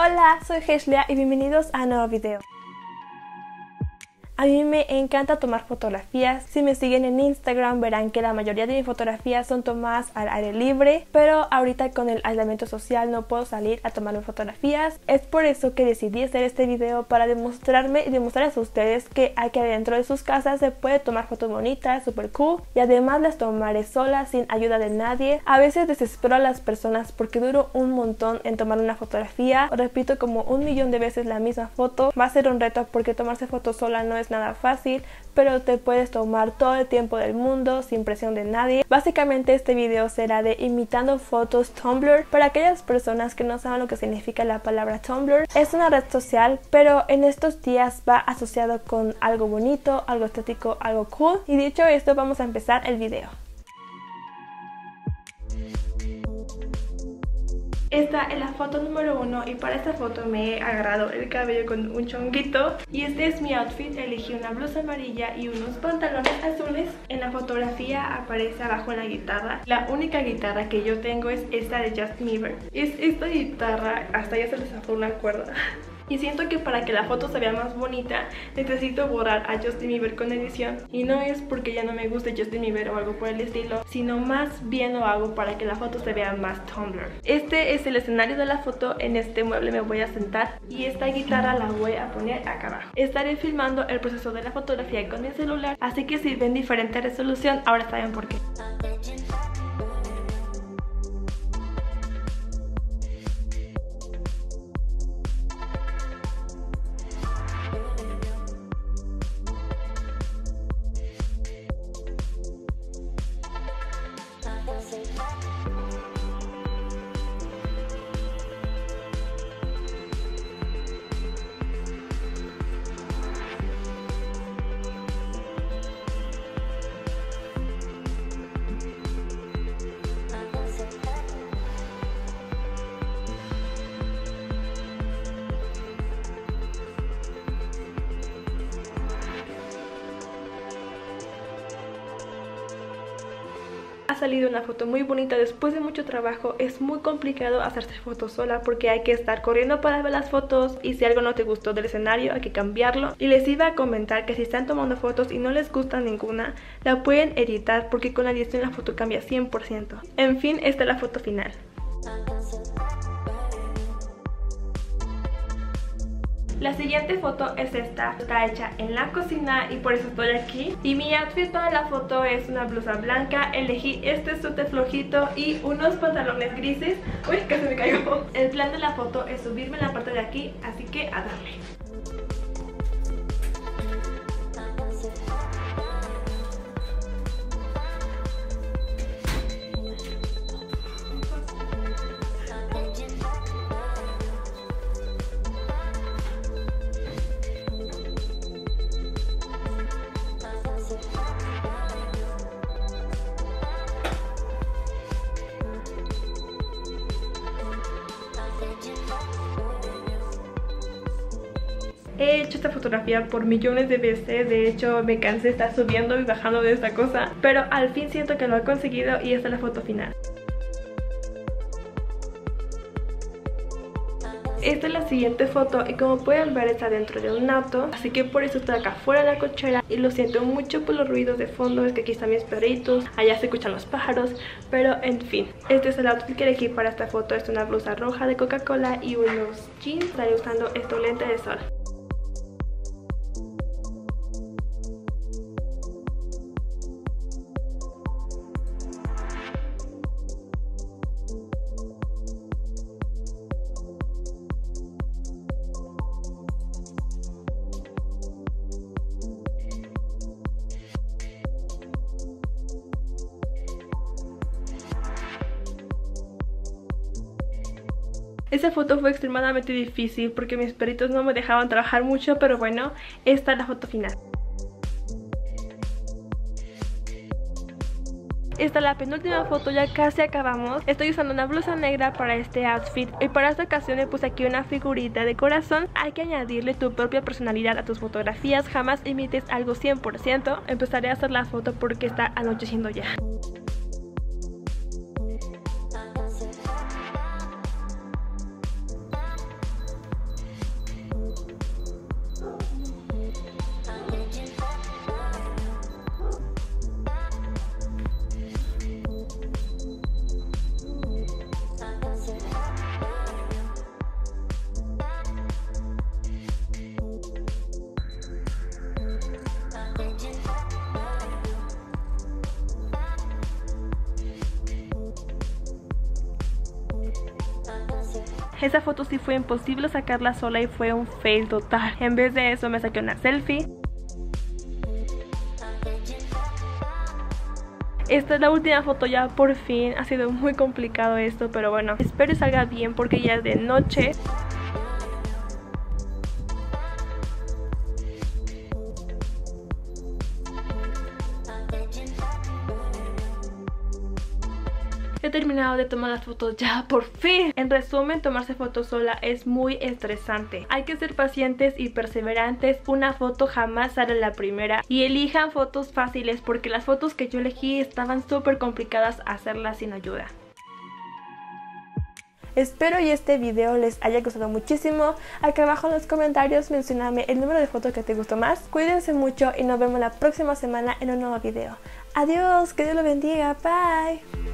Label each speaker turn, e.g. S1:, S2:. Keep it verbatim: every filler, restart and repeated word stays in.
S1: Hola, soy Heishlia y bienvenidos a un nuevo video. A mí me encanta tomar fotografías. Si me siguen en Instagram verán que la mayoría de mis fotografías son tomadas al aire libre, pero ahorita con el aislamiento social no puedo salir a tomarme fotografías. Es por eso que decidí hacer este video, para demostrarme y demostrarles a ustedes que aquí adentro de sus casas se puede tomar fotos bonitas, super cool, y además las tomaré sola, sin ayuda de nadie. A veces desespero a las personas porque duro un montón en tomar una fotografía. Repito como un millón de veces la misma foto. Va a ser un reto porque tomarse fotos sola no es nada fácil, pero te puedes tomar todo el tiempo del mundo sin presión de nadie. Básicamente este video será de imitando fotos Tumblr. Para aquellas personas que no saben lo que significa la palabra Tumblr, es una red social, pero en estos días va asociado con algo bonito, algo estético, algo cool. Y dicho esto, vamos a empezar el video. Esta es la foto número uno y para esta foto me he agarrado el cabello con un chonguito. Y este es mi outfit. Elegí una blusa amarilla y unos pantalones azules. En la fotografía aparece abajo la guitarra. La única guitarra que yo tengo es esta de Justin Bieber. Es esta guitarra, hasta ya se le zafó una cuerda. Y siento que para que la foto se vea más bonita necesito borrar a Justin Bieber con edición. Y no es porque ya no me guste Justin Bieber o algo por el estilo, sino más bien lo hago para que la foto se vea más Tumblr. Este es el escenario de la foto. En este mueble me voy a sentar y esta guitarra la voy a poner acá abajo. Estaré filmando el proceso de la fotografía con mi celular, así que si ven diferente resolución, ahora saben por qué. Ha salido una foto muy bonita después de mucho trabajo. Es muy complicado hacerse fotos sola porque hay que estar corriendo para ver las fotos, y si algo no te gustó del escenario hay que cambiarlo. Y les iba a comentar que si están tomando fotos y no les gusta ninguna, la pueden editar porque con la edición la foto cambia cien por ciento. En fin, esta es la foto final. La siguiente foto es esta. Está hecha en la cocina y por eso estoy aquí. Y mi outfit para la foto es una blusa blanca. Elegí este suéter flojito y unos pantalones grises. Uy, casi me caigo. El plan de la foto es subirme en la parte de aquí, así que a darle. He hecho esta fotografía por millones de veces. De hecho me cansé de estar subiendo y bajando de esta cosa, pero al fin siento que lo he conseguido y esta es la foto final. Esta es la siguiente foto y como pueden ver está dentro de un auto, así que por eso estoy acá fuera de la cochera y lo siento mucho por los ruidos de fondo. Es que aquí están mis perritos, allá se escuchan los pájaros, pero en fin. Este es el outfit que elegí para esta foto. Es una blusa roja de Coca-Cola y unos jeans. Estaré usando estos lentes de sol. Esa foto fue extremadamente difícil porque mis perritos no me dejaban trabajar mucho, pero bueno, esta es la foto final. Esta es la penúltima foto, ya casi acabamos. Estoy usando una blusa negra para este outfit y para esta ocasión le puse aquí una figurita de corazón. Hay que añadirle tu propia personalidad a tus fotografías, jamás imites algo cien por ciento. Empezaré a hacer la foto porque está anocheciendo ya. Esa foto sí fue imposible sacarla sola y fue un fail total. En vez de eso me saqué una selfie. Esta es la última foto ya, por fin. Ha sido muy complicado esto, pero bueno, espero que salga bien porque ya es de noche. He terminado de tomar las fotos ya, por fin. En resumen, tomarse fotos sola es muy estresante. Hay que ser pacientes y perseverantes. Una foto jamás sale la primera. Y elijan fotos fáciles porque las fotos que yo elegí estaban súper complicadas hacerlas sin ayuda. Espero y este video les haya gustado muchísimo. Acá abajo en los comentarios mencioname el número de fotos que te gustó más. Cuídense mucho y nos vemos la próxima semana en un nuevo video. Adiós, que Dios los bendiga, bye.